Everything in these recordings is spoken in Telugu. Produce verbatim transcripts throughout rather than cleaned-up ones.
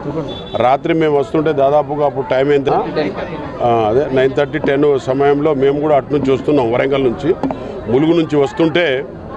రాత్రి మేము వస్తుంటే దాదాపుగా అప్పుడు టైం ఎంత అదే నైన్ థర్టీ టెన్ సమయంలో మేము కూడా అటు నుంచి వస్తున్నాం, వరంగల్ నుంచి ములుగు నుంచి వస్తుంటే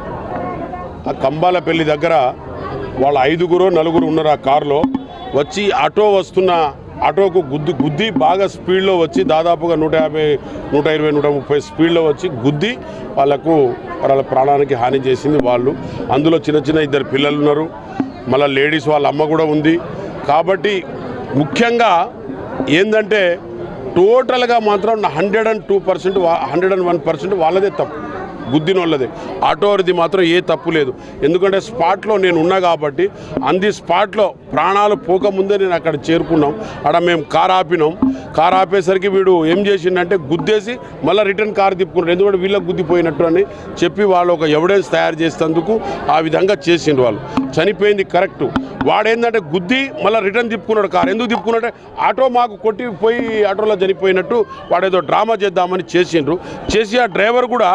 ఆ కంబాలపల్లి దగ్గర వాళ్ళ ఐదుగురు నలుగురు ఉన్నారు ఆ కారులో. వచ్చి ఆటో వస్తున్న ఆటోకు గుద్ది గుద్ది బాగా స్పీడ్లో వచ్చి దాదాపుగా నూట యాభై నూట ఇరవై నూట ముప్పై స్పీడ్లో వచ్చి గుద్ది వాళ్ళకు వాళ్ళ ప్రాణానికి హాని చేసింది. వాళ్ళు అందులో చిన్న చిన్న ఇద్దరు పిల్లలు ఉన్నారు, మళ్ళీ లేడీస్ వాళ్ళ అమ్మ కూడా ఉంది. కాబట్టి ముఖ్యంగా ఏంటంటే టోటల్గా మాత్రం hundred and two percent hundred and one percent వాళ్ళదే తప్పు, గుద్దిన వాళ్ళదే. ఆటోది మాత్రం ఏ తప్పు లేదు. ఎందుకంటే స్పాట్లో నేను ఉన్నా కాబట్టి అంది స్పాట్లో ప్రాణాలు పోకముందే నేను అక్కడ చేరుకున్నాం. అక్కడ మేము కార్ ఆపినాం. కార్ ఆపేసరికి వీడు ఏం చేసిండంటే గుద్దేసి మళ్ళీ రిటర్న్ కార్ తిప్పుకున్నాడు. ఎందుకంటే వీళ్ళకి గుద్దిపోయినట్టు అని చెప్పి వాళ్ళు ఒక ఎవిడెన్స్ తయారు చేసేందుకు ఆ విధంగా చేసిండు. వాళ్ళు చనిపోయింది కరెక్టు. వాడేందంటే గుద్ది మళ్ళీ రిటర్న్ తిప్పుకున్నాడు కార్. ఎందుకు తిప్పుకున్నాడంటే ఆటో మాకు కొట్టిపోయి ఆటోలో చనిపోయినట్టు వాడేదో డ్రామా చేద్దామని చేసిండ్రు. చేసి ఆ డ్రైవర్ కూడా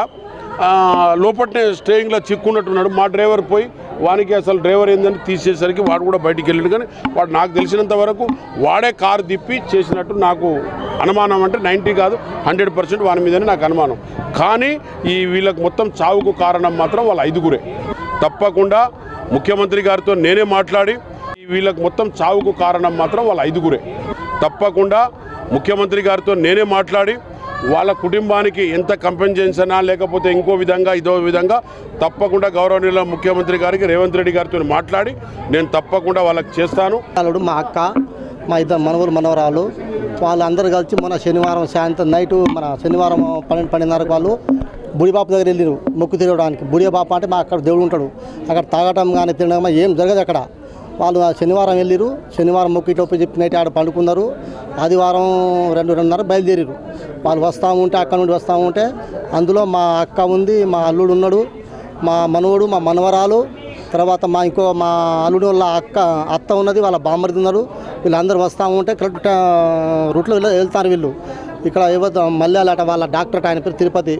లోపట్నే స్టేయింగ్లో చిక్కున్నట్టున్నాడు. మా డ్రైవర్ పోయి వానికి అసలు డ్రైవర్ ఏందని తీసేసరికి వాడు కూడా బయటికి వెళ్ళాడు. కానీ వాడు నాకు తెలిసినంత వరకు వాడే కారు తిప్పి చేసినట్టు నాకు అనుమానం. అంటే నైంటీ కాదు హండ్రెడ్ పర్సెంట్ వాని మీదనే నాకు అనుమానం. కానీ ఈ వీళ్ళకి మొత్తం చావుకు కారణం మాత్రం వాళ్ళ ఐదుగురే. తప్పకుండా ముఖ్యమంత్రి గారితో నేనే మాట్లాడి వీళ్ళకి మొత్తం చావుకు కారణం మాత్రం వాళ్ళ ఐదుగురే. తప్పకుండా ముఖ్యమంత్రి గారితో నేనే మాట్లాడి వాళ్ళ కుటుంబానికి ఎంత కంపెన్సేషనా లేకపోతే ఇంకో విధంగా ఇదో విధంగా తప్పకుండా గౌరవనీయుల ముఖ్యమంత్రి గారికి రేవంత్ రెడ్డి గారితో మాట్లాడి నేను తప్పకుండా వాళ్ళకి చేస్తాను. మా అక్క, మా ఇద్దరు మనవరు మనవరాలు వాళ్ళందరూ కలిసి మన శనివారం సాయంత్రం నైటు మన శనివారం పన్నెండు పన్నెండున్నరకు వాళ్ళు బుడిబాప దగ్గర వెళ్ళారు మొక్కు తిరగడానికి. బుడిబాప అంటే మా అక్కడ దేవుడు ఉంటాడు. అక్కడ తాగటం కానీ తినడం ఏం జరగదు అక్కడ. వాళ్ళు శనివారం వెళ్ళారు. శనివారం మొక్కు ఇట్లా చెప్పి నైట్ ఆడ పండుకున్నారు. ఆదివారం రెండు రెండున్నర బయలుదేరారు. వాళ్ళు వస్తూ ఉంటే అక్కడ నుండి వస్తూ ఉంటే అందులో మా అక్క ఉంది, మా అల్లుడు ఉన్నాడు, మా మనవడు, మా మనవరాలు, తర్వాత మా ఇంకో మా అల్లుడు వాళ్ళ అక్క అత్త ఉన్నది, వాళ్ళ బామ్మరిది ఉన్నారు. వీళ్ళందరూ వస్తూ ఉంటే కరెక్ట్ రూట్లో వెళ్తారు వీళ్ళు. ఇక్కడ ఎవరు మల్యాలట వాళ్ళ డాక్టర్ ఆయన పేరు తిరుపతి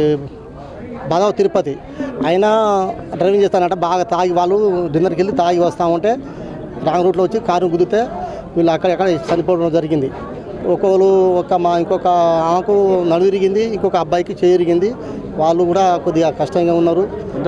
బాదావు తిరుపతి. అయినా డ్రైవింగ్ చేస్తానంట బాగా తాగి వాళ్ళు డిన్నర్కి వెళ్ళి తాగి వస్తూ ఉంటే రాంగ్ రూట్లో వచ్చి కారు గుద్దితే వీళ్ళు అక్కడెక్కడ చనిపోవడం జరిగింది. ఒక్కొక్కరు ఒక మా ఇంకొక ఆమెకు నడు విరిగింది, ఇంకొక అబ్బాయికి చేయి విరిగింది. వాళ్ళు కూడా కొద్దిగా కష్టంగా ఉన్నారు.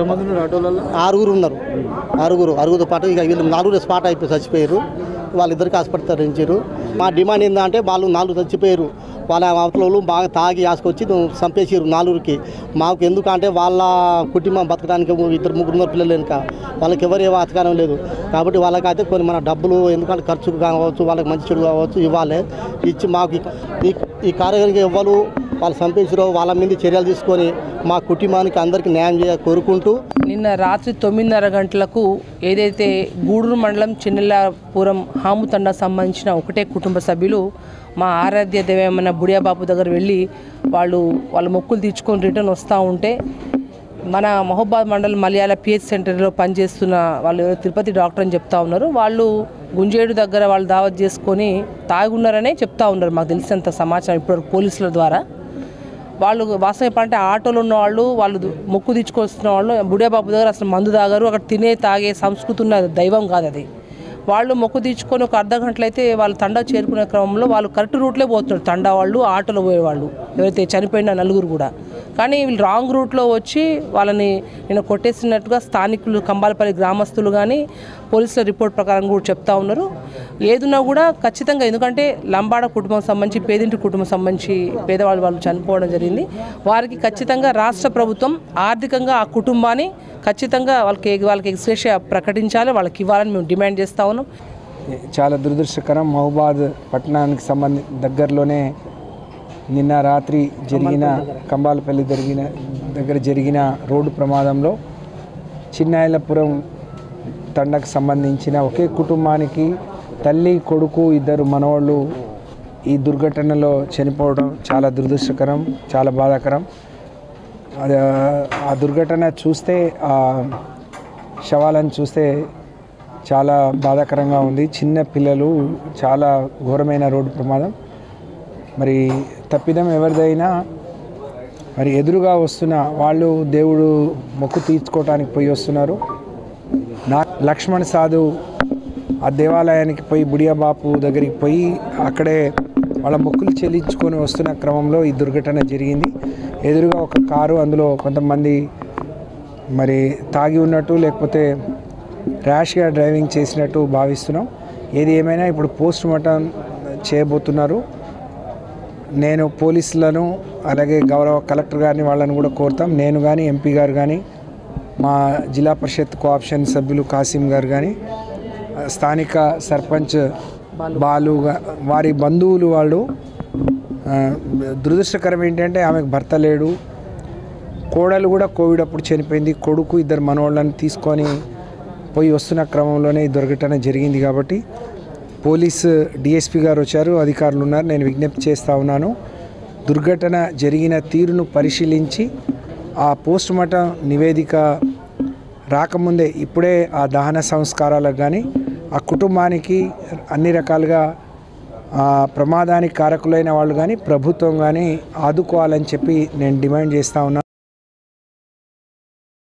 ఆరుగురు ఉన్నారు. ఆరుగురు ఆరుగురితో పాటు ఇక వీళ్ళు నాలుగు స్పాట్ అయిపోయి చచ్చిపోయారు. వాళ్ళిద్దరికి హాస్పిటల్ తరలించారు. మా డిమాండ్ ఏంటంటే వాళ్ళు నాలుగు చచ్చిపోయారు. వాళ్ళ అవతల బాగా తాగి ఆసుకొచ్చి చంపేసారు నాలుగురికి. మాకు ఎందుకంటే వాళ్ళ కుటుంబం బతకడానికి ఇద్దరు ముగ్గురు పిల్లలు వెనుక వాళ్ళకి ఎవరు ఏ అధికారం లేదు. కాబట్టి వాళ్ళకైతే కొన్ని మన డబ్బులు ఎందుకంటే ఖర్చుకు కావచ్చు, వాళ్ళకి మంచి చెడు కావచ్చు ఇవ్వాలి. ఇచ్చి మాకు ఈ ఈ కార్యక్రమానికి ఇవ్వాలి. వాళ్ళు చంపేసారో వాళ్ళ మీద చర్యలు తీసుకొని మా కుటుంబానికి అందరికీ న్యాయం చేయ కోరుకుంటూ నిన్న రాత్రి తొమ్మిదిన్నర గంటలకు ఏదైతే గూడూరు మండలం చిన్నెల్లాపురం హాముతండా సంబంధించిన ఒకటే కుటుంబ సభ్యులు మా ఆరాధ్య దేవమైన బుడియాబాపు దగ్గర వెళ్ళి వాళ్ళు వాళ్ళ మొక్కులు తీర్చుకొని రిటర్న్ వస్తూ ఉంటే మన మహబూబాద్ మండలం మలయాళ పిహెచ్ సెంటర్లో పనిచేస్తున్న వాళ్ళు తిరుపతి డాక్టర్ అని చెప్తా ఉన్నారు. వాళ్ళు గుంజేడు దగ్గర వాళ్ళు దావత్ చేసుకొని తాగి ఉన్నారనే చెప్తా ఉన్నారు. మాకు తెలిసినంత సమాచారం ఇప్పటివరకు పోలీసుల ద్వారా. వాళ్ళు వాస్తవం చెప్పాలంటే ఆటోలో ఉన్న వాళ్ళు వాళ్ళు మొక్కు తీర్చుకొస్తున్న వాళ్ళు బుడియాబాబు దగ్గర అసలు మందు తాగారు. అక్కడ తినే తాగే సంస్కృతి ఉన్న దైవం కాదు అది. వాళ్ళు మొక్కు తీర్చుకొని ఒక అర్ధ గంటలు అయితే వాళ్ళు తండా చేరుకునే క్రమంలో వాళ్ళు కరెక్ట్ రూట్లో పోతున్నారు. తండా వాళ్ళు ఆటోలో పోయేవాళ్ళు ఎవరైతే చనిపోయిన నలుగురు కూడా. కానీ వీళ్ళు రాంగ్ రూట్లో వచ్చి వాళ్ళని నేను కొట్టేసినట్టుగా స్థానికులు కంబాలపల్లి గ్రామస్తులు కానీ పోలీసుల రిపోర్ట్ ప్రకారం కూడా చెప్తా ఉన్నారు. ఏదున్నా కూడా ఖచ్చితంగా ఎందుకంటే లంబాడ కుటుంబం సంబంధించి పేదింటి కుటుంబం సంబంధించి పేదవాళ్ళు వాళ్ళు చనిపోవడం జరిగింది. వారికి ఖచ్చితంగా రాష్ట్ర ప్రభుత్వం ఆర్థికంగా ఆ కుటుంబాన్ని ఖచ్చితంగా వాళ్ళకి వాళ్ళకి ఎక్స్‌గ్రేష ప్రకటించాలి, వాళ్ళకి ఇవ్వాలని మేము డిమాండ్ చేస్తూ ఉన్నాం. చాలా దురదృష్టకరం. మహబూబాద్ పట్టణానికి సంబంధి దగ్గరలోనే నిన్న రాత్రి జరిగిన కంబాలపల్లి జరిగిన దగ్గర జరిగిన రోడ్డు ప్రమాదంలో చిన్నాయలపురం తండకు సంబంధించిన ఒకే కుటుంబానికి తల్లి కొడుకు ఇద్దరు మనవాళ్ళు ఈ దుర్ఘటనలో చనిపోవడం చాలా దురదృష్టకరం, చాలా బాధాకరం. ఆ దుర్ఘటన చూస్తే ఆ శవాలను చూస్తే చాలా బాధాకరంగా ఉంది. చిన్న పిల్లలు, చాలా ఘోరమైన రోడ్డు ప్రమాదం. మరి తప్పిదం ఎవరిదైనా మరి ఎదురుగా వస్తున్న వాళ్ళు దేవుడు మొక్కు తీర్చుకోవటానికి పోయి వస్తున్నారు. నా లక్ష్మణ్ సాధు ఆ దేవాలయానికి పోయి బుడియాబాపు దగ్గరికి పోయి అక్కడే వాళ్ళ మొక్కులు చెల్లించుకొని వస్తున్న క్రమంలో ఈ దుర్ఘటన జరిగింది. ఎదురుగా ఒక కారు, అందులో కొంతమంది మరి తాగి ఉన్నట్టు లేకపోతే ర్యాష్గా డ్రైవింగ్ చేసినట్టు భావిస్తున్నాం. ఏది ఏమైనా ఇప్పుడు పోస్ట్ మార్టం చేయబోతున్నారు. నేను పోలీసులను అలాగే గౌరవ కలెక్టర్ గారిని వాళ్ళని కూడా కోరుతాం. నేను కానీ ఎంపీ గారు కానీ మా జిల్లా పరిషత్ కోఆప్షన్ సభ్యులు కాసిం గారు కానీ స్థానిక సర్పంచ్ బాలు వారి బంధువులు వాళ్ళు. దురదృష్టకరం ఏంటంటే ఆమెకు భర్త లేడు, కోడలు కూడా కోవిడ్ అప్పుడు చనిపోయింది, కొడుకు ఇద్దరు మనవాళ్ళని తీసుకొని పోయి వస్తున్న క్రమంలోనే ఈ దుర్ఘటన జరిగింది. కాబట్టి పోలీసు డిఎస్పీ గారు వచ్చారు, అధికారులు ఉన్నారు. నేను విజ్ఞప్తి చేస్తూ ఉన్నాను, దుర్ఘటన జరిగిన తీరును పరిశీలించి ఆ పోస్ట్ మార్టం నివేదిక రాకముందే ఇప్పుడే ఆ దహన సంస్కారాలకు కానీ ఆ కుటుంబానికి అన్ని రకాలుగా ప్రమాదానికి కారకులైన వాళ్ళు కానీ ప్రభుత్వం కానీ ఆదుకోవాలని చెప్పి నేను డిమాండ్ చేస్తూ ఉన్నాను.